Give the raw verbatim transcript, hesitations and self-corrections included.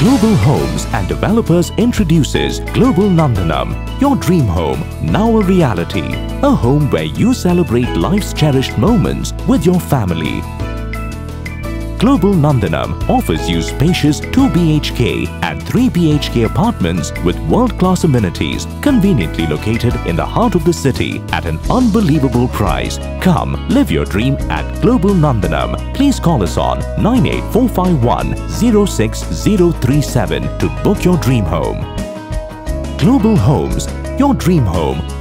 Global Homes and Developers introduces Global Nandanam, your dream home, now a reality. A home where you celebrate life's cherished moments with your family. Global Nandanam offers you spacious two B H K and three B H K apartments with world-class amenities, conveniently located in the heart of the city at an unbelievable price. Come, live your dream at Global Nandanam. Please call us on nine eight four five one zero six zero three seven to book your dream home. Global Homes, your dream home